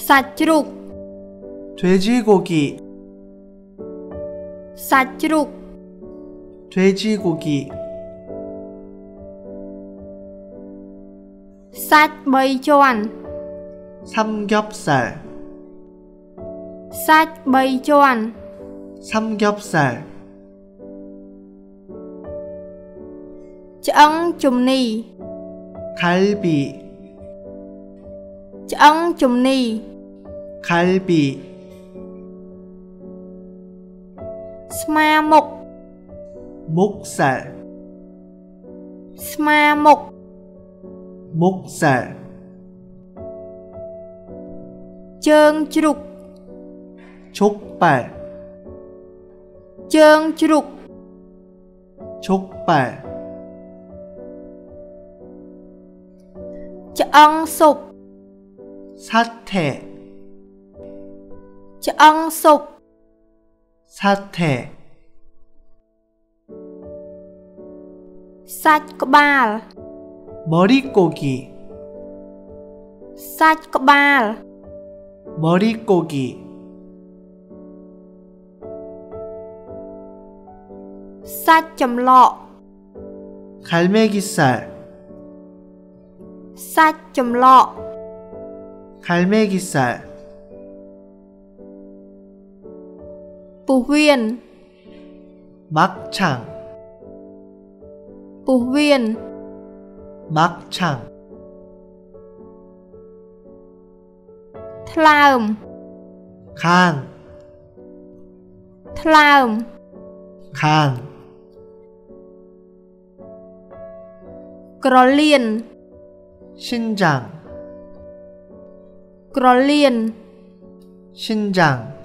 សាច់ជ្រូក 돼지고기 សាច់ជ្រូក 돼지고기 សាច់3ជាន់ 삼겹살 សាច់3ជាន់ 삼겹살 ឆ្អឹងជំនី 갈비 ឆ្អឹងជំនី 갈비 ស្មាមុខ 목살 ស្មាមុខ 목살 ជើងជ្រូក 족발 ជើងជ្រូក 족발 ឆ្អឹងស៊ុប 사태 ឆ្អឹងស៊ុប 사태 សាច់ក្បាល 머릿고기 សាច់ក្បាល 머릿고기 សាច់ចម្លក់ 갈매기살 សាច់ចម្លក់ 갈매기살 ពុះវៀន 막창 ពុះវៀន 막창 ថ្លើម 간 ថ្លើម 간 ក្រលៀន 신장 ក្រលៀន 신장